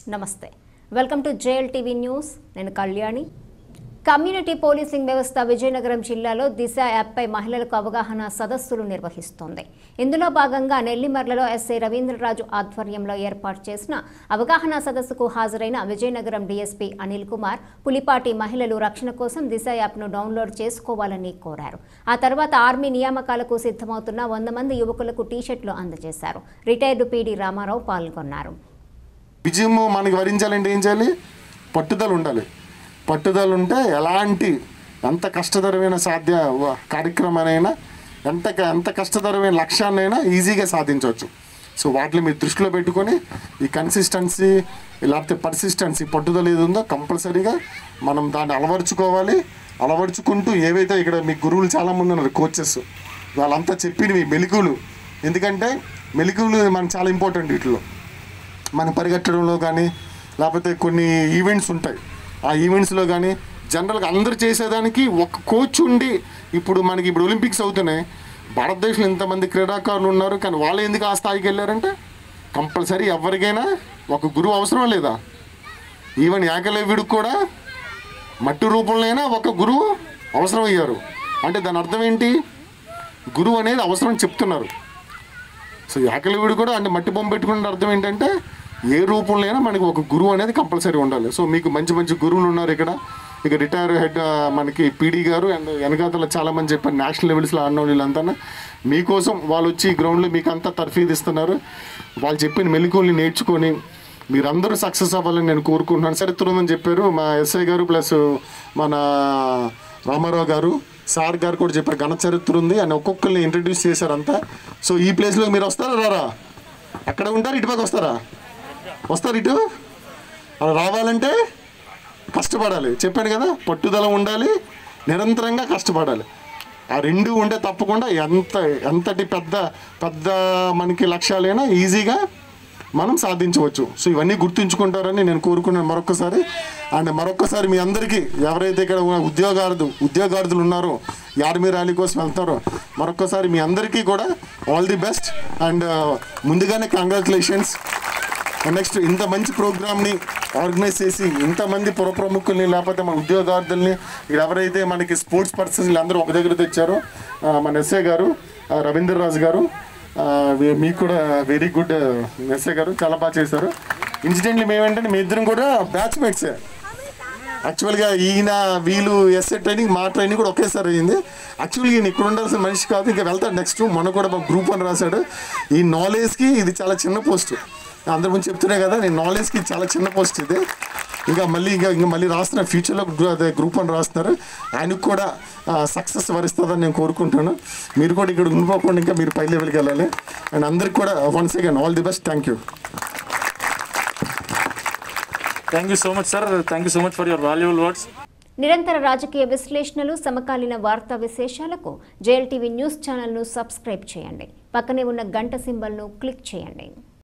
నమస్తే welcome to JLTV news నేను Kalyani community policing వ్యవస్థ విజయనగరం జిల్లాలో దిశ యాప్పై మహిళలకు అవగాహన సదస్సులు నిర్వహిస్తోంది. ఇందులో భాగంగా నెల్లిమర్లలో ఎస్ఐ రవీంద్రరాజు ఆధ్వర్యంలో ఏర్పాటు చేసిన అవగాహన సదస్సుకు హాజరైన విజయనగరం డీఎస్పీ అనిల్ కుమార్ పులిపాటి మహిళలు రక్షణ కోసం దిశ యాప్ను డౌన్లోడ్ చేసుకోవాలని కోరారు. ఆ తర్వాత ఆర్మీ నియామకాలకు సిద్ధమవుతున్న 100 మంది యువకులకు టీ-షర్ట్లు అందజేశారు. రిటైర్డ్ పీడీ రామారావు పాల్గొన్నారు. విజయం మనకి వరించాలంటే ఏం చేయాలి? పట్టుదల ఉండాలి. పట్టుదల ఉంటే ఎలాంటి ఎంత కష్టతరమైన కార్యక్రమానైనా ఎంత కష్టతరమైన లక్ష్యాన్నైనా ఈజీగా సాధించవచ్చు. సో వాటిని మీరు దృష్టిలో పెట్టుకొని ఈ కన్సిస్టెన్సీ లేకపోతే పర్సిస్టెన్సీ పట్టుదల ఏది ఉందో కంపల్సరీగా మనం దాన్ని అలవర్చుకుంటూ ఏవైతే ఇక్కడ మీ గురువులు చాలామంది ఉన్నారు, కోచెస్, వాళ్ళంతా చెప్పినవి మెలకువలు. ఎందుకంటే మెలకువలు మనకు చాలా ఇంపార్టెంట్. వీటిలో మనం పరిగెట్టడంలో కానీ లేకపోతే కొన్ని ఈవెంట్స్ ఉంటాయి, ఆ ఈవెంట్స్లో కానీ జనరల్గా అందరూ చేసేదానికి ఒక కోచ్ ఉండి ఇప్పుడు ఒలింపిక్స్ అవుతున్నాయి. భారతదేశంలో ఇంతమంది క్రీడాకారులు ఉన్నారు, కానీ వాళ్ళు ఎందుకు ఆ స్థాయికి వెళ్ళారంటే కంపల్సరీ ఎవరికైనా ఒక గురువు అవసరం లేదా? ఈవెన్ ఏకలవ్యుడికి కూడా మట్టి రూపంలో అయినా ఒక గురువు అవసరం అయ్యారు. అంటే దాని అర్థం ఏంటి? గురువు అనేది అవసరం చెప్తున్నారు. సో ఏకలవ్యుడు కూడా అంటే మట్టి బొమ్మ పెట్టుకునే అర్థం ఏంటంటే ఏ రూపంలో అయినా మనకి ఒక గురువు అనేది కంపల్సరీ ఉండాలి. సో మీకు మంచి గురువులు ఉన్నారు ఇక్కడ. ఇక రిటైర్ హెడ్ మనకి పీడీ గారు అండ్ వెనకాతల చాలామంది చెప్పారు నేషనల్ లెవెల్స్లో ఆడిన వీళ్ళంతా మీకోసం వాళ్ళు వచ్చి గ్రౌండ్లో మీకు అంతా తర్ఫీదు ఇస్తున్నారు. వాళ్ళు చెప్పిన మెలకువల్ని నేర్చుకొని మీరందరూ సక్సెస్ అవ్వాలని నేను కోరుకుంటున్నాను. చరిత్ర ఉందని చెప్పారు మా ఎస్ఐ గారు ప్లస్ మన రామారావు గారు సార్ గారు కూడా చెప్పారు ఘన చరిత్ర ఉంది అని ఒక్కొక్కరిని ఇంట్రడ్యూస్ చేశారంతా. సో ఈ ప్లేస్లో మీరు వస్తారా రారా? అక్కడ ఉంటారు, ఇటుపక్క వస్తారు ఇటు. అలా రావాలంటే కష్టపడాలి. చెప్పాను కదా, పట్టుదల ఉండాలి, నిరంతరంగా కష్టపడాలి. ఆ రెండు ఉంటే తప్పకుండా ఎంతటి పెద్ద మనకి లక్ష్యాలైనా ఈజీగా మనం సాధించవచ్చు. సో ఇవన్నీ గుర్తుంచుకుంటారని నేను కోరుకున్నాను మరొకసారి. అండ్ మరొకసారి మీ అందరికీ ఎవరైతే ఇక్కడ ఉద్యోగార్థులు ఉన్నారో ఆర్మీ ర్యాలీ కోసం వెళ్తారో మరొకసారి మీ అందరికీ కూడా ఆల్ ది బెస్ట్ అండ్ ముందుగానే కంగ్రాచులేషన్స్. నెక్స్ట్ ఇంత మంచి ప్రోగ్రామ్ని ఆర్గనైజ్ చేసి ఇంతమంది ప్రముఖుల్ని లేకపోతే మన ఉద్యోగార్థుల్ని ఎవరైతే మనకి స్పోర్ట్స్ పర్సన్స్ అందరూ ఒక దగ్గర తెచ్చారో మన ఎస్ఐ గారు రవీంద్రరాజు గారు, మీకు కూడా వెరీ గుడ్ ఎస్ఐ గారు, చాలా బాగా చేశారు. ఇన్సిడెంట్లీ మేమేంటంటే మీ ఇద్దరం కూడా బ్యాచ్మేట్సే. యాక్చువల్గా వీళ్ళు ఎస్ఐ ట్రైనింగ్ మా ట్రైనింగ్ కూడా ఒకేసారి అయ్యింది. యాక్చువల్గా ఈయన ఇక్కడ ఉండాల్సిన మనిషి కాదు, ఇంకా వెళ్తాడు నెక్స్ట్. మొన్న కూడా మా గ్రూప్ అని రాశాడు. ఈ నాలెడ్జ్కి ఇది చాలా చిన్న పోస్ట్. అందరి ముందు చెప్తున్నాయి కదా, నేను నాలెడ్జ్కి చాలా చిన్న పోస్ట్ ఇది. ఇంకా మళ్ళీ రాస్తున్న ఫ్యూచర్లో గ్రూప్ అని రాస్తున్నారు. ఆయనకు కూడా సక్సెస్ వరిస్తుందని నేను కోరుకుంటున్నాను. మీరు కూడా ఇక్కడ ఉండిపోకుండా ఇంకా మీరు పై లెవెల్కి వెళ్ళాలి. అండ్ అందరికి కూడా once again all the best. Thank you. Thank you so much, sir. Thank you so much for your valuable words. నిరంతర రాజకీయ విశ్లేషణలు, సమకాలీన వార్తా విశేషాలకు JLTV న్యూస్ ఛానల్ను సబ్స్క్రైబ్ చేయండి. పక్కనే ఉన్న గంట సింబల్ను క్లిక్ చేయండి.